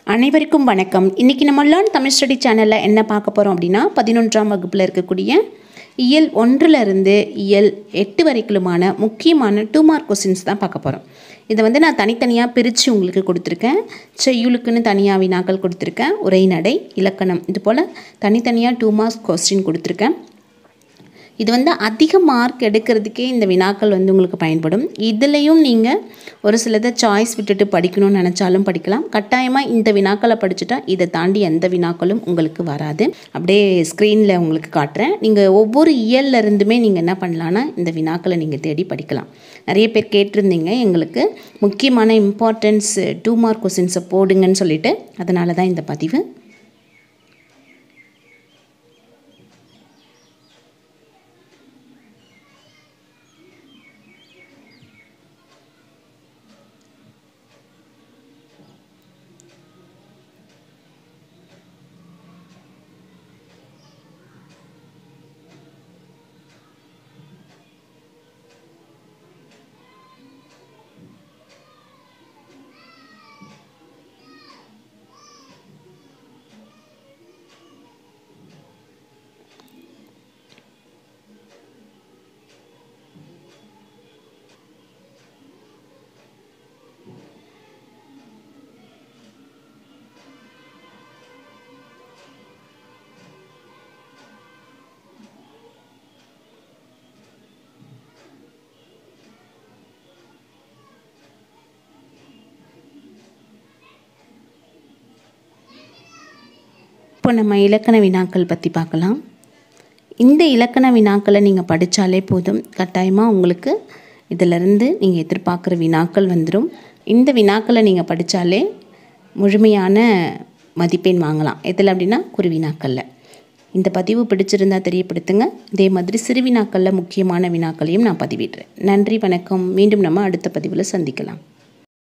அனைவருக்கும் வணக்கம். இன்றைக்கி நம்ம லேர்ன் தமிழ் ஸ்டடி சேனலில் என்ன பார்க்க போகிறோம் அப்படின்னா 11ஆம் வகுப்பில் இருக்கக்கூடிய இயல் 1லிருந்து இயல் 8 வரைக்குமான முக்கியமான 2 மார்க் கொஸ்டின்ஸ் தான் பார்க்க போகிறோம். இதை நான் தனித்தனியாக பிரித்து உங்களுக்கு கொடுத்துருக்கேன். செய்யுளுக்குன்னு தனியாக வினாக்கள் கொடுத்துருக்கேன், உரைநடை, இலக்கணம், இது போல் தனித்தனியாக 2 மார்க்ஸ் கொஸ்டின் கொடுத்துருக்கேன். இது அதிக மார்க் எடுக்கிறதுக்கே இந்த வினாக்கள் உங்களுக்கு பயன்படும். இதுலேயும் நீங்கள் ஒரு சிலதை சாய்ஸ் விட்டுட்டு படிக்கணும்னு நினச்சாலும் படிக்கலாம். கட்டாயமாக இந்த வினாக்களை படிச்சுட்டா இதை தாண்டி எந்த வினாக்களும் உங்களுக்கு வராது. அப்படியே ஸ்க்ரீனில் உங்களுக்கு காட்டுறேன். நீங்கள் ஒவ்வொரு இயல்ல இருந்துமே நீங்கள் என்ன பண்ணலான்னா இந்த வினாக்களை நீங்கள் தேடி படிக்கலாம். நிறைய பேர் கேட்டிருந்தீங்க எங்களுக்கு முக்கியமான இம்பார்ட்டன்ஸ் 2 மார்க் கொஸ்டின்ஸை போடுங்கன்னு சொல்லிட்டு, அதனால தான் இந்த பதிவு. இப்போ நம்ம இலக்கண வினாக்கள் பற்றி பார்க்கலாம். இந்த இலக்கண வினாக்களை நீங்கள் படித்தாலே போதும், கட்டாயமாக உங்களுக்கு இதிலிருந்து நீங்கள் எதிர்பார்க்குற வினாக்கள் வந்துடும். இந்த வினாக்களை நீங்கள் படித்தாலே முழுமையான மதிப்பெண் வாங்கலாம். எதில் அப்படின்னா குறுவினாக்களில். இந்த பதிவு பிடிச்சிருந்தால் தெரியப்படுத்துங்க. இதே மாதிரி சிறு வினாக்களில் முக்கியமான வினாக்களையும் நான் பதிவிடுறேன். நன்றி, வணக்கம். மீண்டும் நம்ம அடுத்த பதிவில் சந்திக்கலாம்.